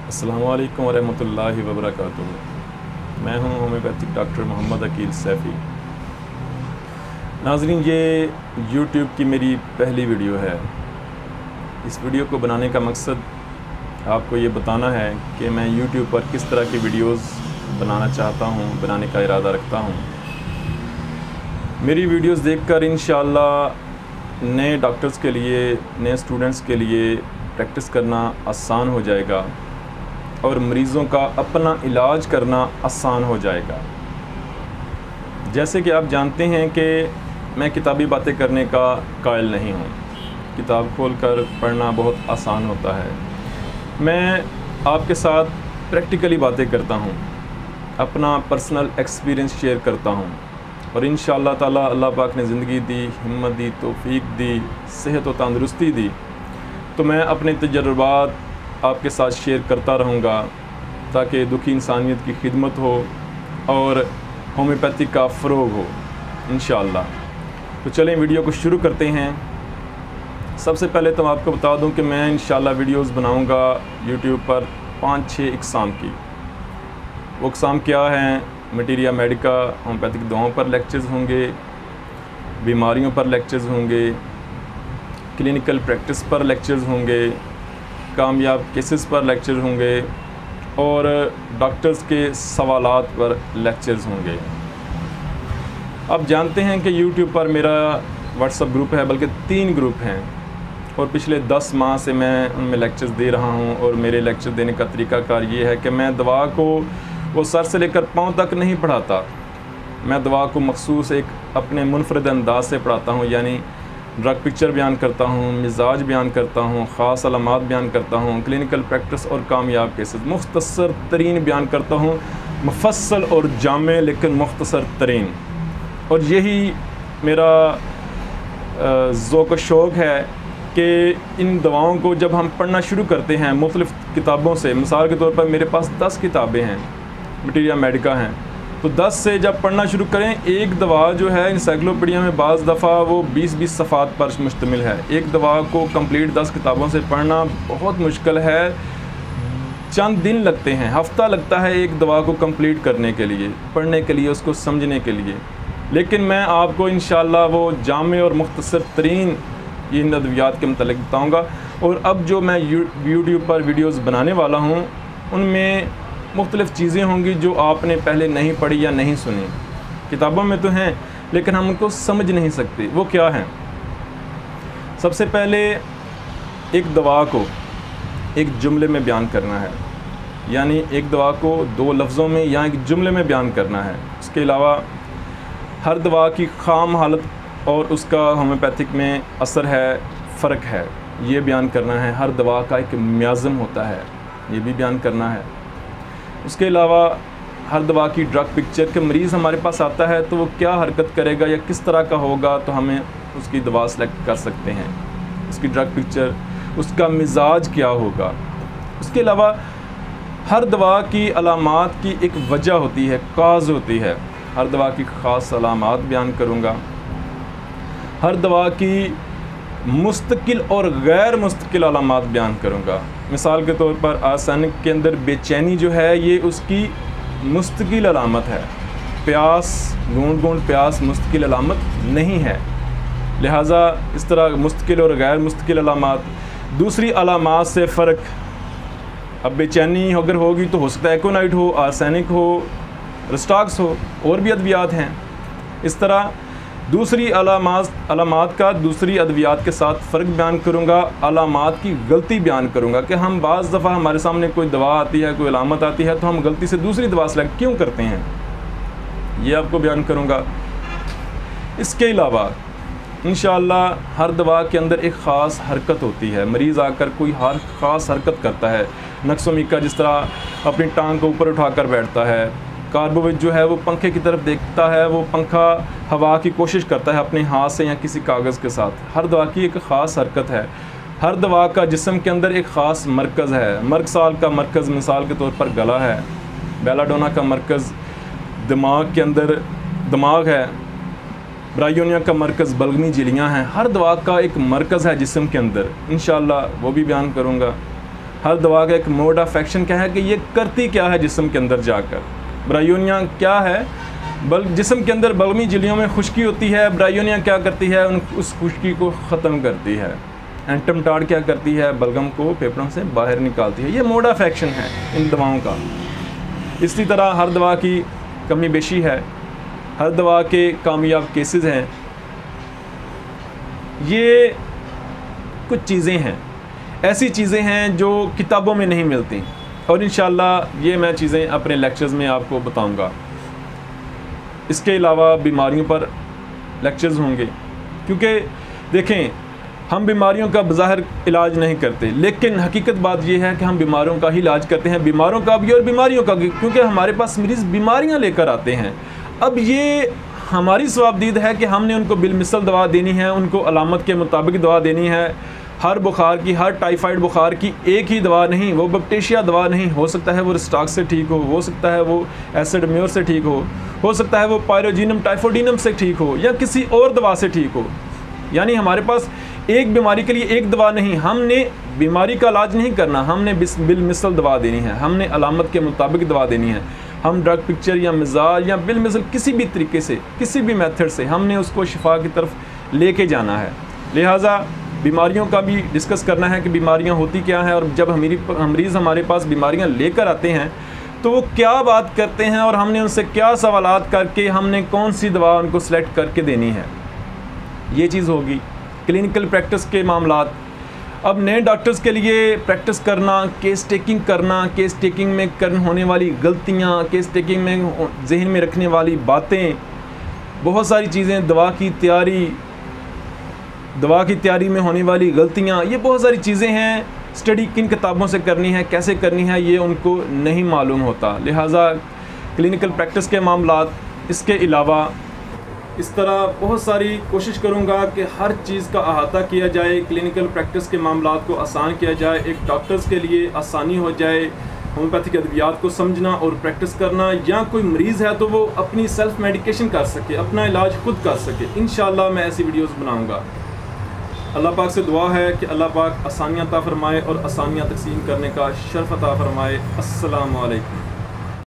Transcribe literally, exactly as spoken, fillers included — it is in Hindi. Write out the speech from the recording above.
अस्सलामु अलैकुम वरहमतुल्लाहि वबरकातुहू। मैं हूं होम्योपैथिक डॉक्टर मोहम्मद अकील सैफ़ी। नाज़रीन, ये यूट्यूब की मेरी पहली वीडियो है। इस वीडियो को बनाने का मकसद आपको ये बताना है कि मैं यूट्यूब पर किस तरह की वीडियोस बनाना चाहता हूं, बनाने का इरादा रखता हूं। मेरी वीडियोस देखकर इंशाअल्लाह नए डॉक्टर्स के लिए, नए स्टूडेंट्स के लिए प्रैक्टिस करना आसान हो जाएगा और मरीज़ों का अपना इलाज करना आसान हो जाएगा। जैसे कि आप जानते हैं कि मैं किताबी बातें करने का कायल नहीं हूँ। किताब खोलकर पढ़ना बहुत आसान होता है। मैं आपके साथ प्रैक्टिकली बातें करता हूँ, अपना पर्सनल एक्सपीरियंस शेयर करता हूँ और इंशाअल्लाह ताला अल्लाह पाक ने ज़िंदगी दी, हिम्मत दी, तौफीक दी, सेहत और तंदुरुस्ती दी, तो मैं अपने तजुर्बात आपके साथ शेयर करता रहूँगा ताकि दुखी इंसानियत की खिदमत हो और होम्योपैथी का फ़रोग हो इंशाअल्लाह। तो चलें वीडियो को शुरू करते हैं। सबसे पहले तो आपको बता दूं कि मैं इंशाअल्लाह वीडियोस बनाऊंगा यूट्यूब पर पाँच छः इकसाम की। वो इकसाम क्या हैं? मटीरिया मेडिका, होम्योपैथिक दवाओं पर लेक्चर्स होंगे, बीमारियों पर लेक्चर्स होंगे, क्लिनिकल प्रैक्टिस पर लेक्चर्स होंगे, कामयाब केसेस पर लेक्चर होंगे और डॉक्टर्स के सवालात पर लेक्चर्स होंगे। आप जानते हैं कि यूट्यूब पर मेरा व्हाट्सएप ग्रुप है, बल्कि तीन ग्रुप हैं और पिछले दस माह से मैं उनमें लेक्चर्स दे रहा हूं। और मेरे लेक्चर देने का तरीक़ाकार ये है कि मैं दवा को वो सर से लेकर पाँव तक नहीं पढ़ाता। मैं दवा को मखसूस एक अपने मुनफरद अंदाज से पढ़ाता हूँ, यानी ड्रग पिक्चर बयान करता हूँ, मिजाज बयान करता हूँ, ख़ास अलामात बयान करता हूँ, क्लिनिकल प्रैक्टिस और कामयाब केसेस मुख्तसर तरीन बयान करता हूँ, मुफस्सल और जामे लेकिन मुख्तसर तरीन। और यही मेरा ज़ौक़ व शौक़ है कि इन दवाओं को जब हम पढ़ना शुरू करते हैं मुख्तलिफ़ किताबों से, मिसाल के तौर पर मेरे पास दस किताबें हैं, मटीरिया मेडिका हैं, तो दस से जब पढ़ना शुरू करें, एक दवा जो है इंसाइक्लोपीडिया में बाज़ दफ़ा वो बीस बीस सफ़ात पर मुश्तमिल है। एक दवा को कंप्लीट दस किताबों से पढ़ना बहुत मुश्किल है। चंद दिन लगते हैं, हफ़्ता लगता है एक दवा को कंप्लीट करने के लिए, पढ़ने के लिए, उसको समझने के लिए। लेकिन मैं आपको इंशाअल्लाह वो जामे और मुख्तसर तरीन इन अद्वियात के मतलब बताऊँगा। और अब जो मैं यूट्यूब पर वीडियोज़ बनाने वाला हूँ उनमें मुख्तलिफ़ चीज़ें होंगी जो आपने पहले नहीं पढ़ी या नहीं सुनी। किताबों में तो हैं लेकिन हम उनको समझ नहीं सकते। वो क्या हैं? सबसे पहले एक दवा को एक जुमले में बयान करना है, यानी एक दवा को दो लफ्ज़ों में या एक जुमले में बयान करना है। उसके अलावा हर दवा की ख़ाम हालत और उसका होम्योपैथिक में असर है, फ़र्क है, ये बयान करना है। हर दवा का एक म्याज़म होता है, ये भी बयान करना है। उसके अलावा हर दवा की ड्रग पिक्चर के मरीज़ हमारे पास आता है तो वो क्या हरकत करेगा या किस तरह का होगा, तो हमें उसकी दवा सेलेक्ट कर सकते हैं। उसकी ड्रग पिक्चर, उसका मिजाज क्या होगा। उसके अलावा हर दवा की अलामात की एक वजह होती है, काज होती है। हर दवा की ख़ास अलामात बयान करूँगा। हर दवा की मुस्तकिल और गैर मुस्तकिल अलामात बयान करूँगा। मिसाल के तौर पर आर्सेनिक के अंदर बेचैनी जो है ये उसकी मुस्तकिल अलामत है। प्यास, गूंद गूंद प्यास मुस्तकिल अलामत नहीं है। लिहाजा इस तरह मुस्तकिल और गैर मुस्तकिल अलामात। दूसरी अलामात से फ़र्क, अब बेचैनी अगर होगी तो हो सकता है एकोनाइट हो, आर्सेनिक हो, रिस्टाक्स हो, और भी अद्वियात हैं। इस तरह दूसरी अलामात अलामात का दूसरी अद्वियात के साथ फ़र्क बयान करूँगा। अलामात की गलती बयान करूँगा कि हम बाज़ दफ़ा हमारे सामने कोई दवा आती है, कोई अलामत आती है तो हम गलती से दूसरी दवा सेलेक्ट क्यों करते हैं, ये आपको बयान करूँगा। इसके अलावा इंशाअल्लाह हर दवा के अंदर एक ख़ास हरकत होती है। मरीज़ आकर कोई हर ख़ास हरकत करता है। नक्सोमीका जिस तरह अपनी टांग को ऊपर उठाकर बैठता है, कार्बोवेट जो है वो पंखे की तरफ देखता है, वो पंखा हवा की कोशिश करता है अपने हाथ से या किसी कागज़ के साथ। हर दवा की एक ख़ास हरकत है। हर दवा का जिस्म के अंदर एक ख़ास मरकज़ है। मर्कसाल का मरकज़ मिसाल के तौर पर गला है। बेलाडोना का मरकज़ दिमाग के अंदर दिमाग है। ब्रायोनिया का मरकज़ बलगमी झिल्लियाँ हैं। हर दवा का एक मरकज़ है जिस्म के अंदर, इंशाअल्लाह वो भी बयान करूँगा। हर दवा का एक मोड ऑफ एक्शन क्या है कि ये करती क्या है जिस्म के अंदर जाकर। ब्रायोनिया क्या है, बल जिस्म के अंदर बलगमी झिल्लियों में खुश्की होती है, ब्रायोनिया क्या करती है, उन उस खुश्की को ख़त्म करती है। एंटमटाड क्या करती है, बलगम को फेफड़ों से बाहर निकालती है। ये मोड ऑफ एक्शन है इन दवाओं का। इसी तरह हर दवा की कमी बेशी है, हर दवा के कामयाब केसेस हैं। ये कुछ चीज़ें हैं, ऐसी चीज़ें हैं जो किताबों में नहीं मिलती, और इंशाअल्लाह ये मैं चीज़ें अपने लेक्चर्स में आपको बताऊंगा। इसके अलावा बीमारियों पर लेक्चर्स होंगे, क्योंकि देखें हम बीमारियों का बज़ाहिर इलाज नहीं करते, लेकिन हकीकत बात यह है कि हम बीमारियों का ही इलाज करते हैं, बीमारों का भी और बीमारियों का भी, क्योंकि हमारे पास मरीज़ बीमारियां लेकर आते हैं। अब ये हमारी सवाबदीद है कि हमने उनको बिलमिसल दवा देनी है, उनको अलामत के मुताबिक दवा देनी है। हर बुखार की, हर टाइफाइड बुखार की एक ही दवा नहीं, वो बैक्टीरिया दवा नहीं। हो सकता है वो रिस्टाक से ठीक हो, हो सकता है वो एसिड म्योर से ठीक हो, हो सकता है वो पायरोजीनम टाइफोडीनम से ठीक हो, या किसी और दवा से ठीक हो। यानी हमारे पास एक बीमारी के लिए एक दवा नहीं, हमने बीमारी का इलाज नहीं करना, हमने बिलमिसल दवा देनी है, हमने अलामत के मुताबिक दवा देनी है। हम ड्रग पिक्चर या मिजाज या बिलमिसल किसी भी तरीके से, किसी भी मेथड से हमने उसको शिफा की तरफ लेके जाना है। लिहाजा बीमारियों का भी डिस्कस करना है कि बीमारियां होती क्या हैं, और जब हमारी मरीज़ हमारे पास बीमारियां लेकर आते हैं तो वो क्या बात करते हैं, और हमने उनसे क्या सवालात करके हमने कौन सी दवा उनको सेलेक्ट करके देनी है, ये चीज़ होगी। क्लिनिकल प्रैक्टिस के मामलात, अब नए डॉक्टर्स के लिए प्रैक्टिस करना, केस टेकिंग करना, केस टेकिंग में करने होने वाली गलतियाँ, केस टेकिंग में जहन में रखने वाली बातें, बहुत सारी चीज़ें, दवा की तैयारी, दवा की तैयारी में होने वाली गलतियाँ, ये बहुत सारी चीज़ें हैं। स्टडी किन किताबों से करनी है, कैसे करनी है, ये उनको नहीं मालूम होता। लिहाजा क्लिनिकल प्रैक्टिस के मामलात, इसके अलावा इस तरह बहुत सारी कोशिश करूँगा कि हर चीज़ का अहाता किया जाए, क्लिनिकल प्रैक्टिस के मामलात को आसान किया जाए, एक डॉक्टर्स के लिए आसानी हो जाए होम्योपैथिक अद्वियात को समझना और प्रैक्टिस करना, या कोई मरीज़ है तो वो अपनी सेल्फ मेडिकेशन कर सके, अपना इलाज खुद कर सके। इंशाअल्लाह मैं ऐसी वीडियोज़ बनाऊँगा। अल्लाह पाक से दुआ है कि अल्लाह पाक आसानियाँ अता फरमाए और आसानियाँ तकसीम करने का शर्फ अता फरमाए। अस्सलामु अलैकुम।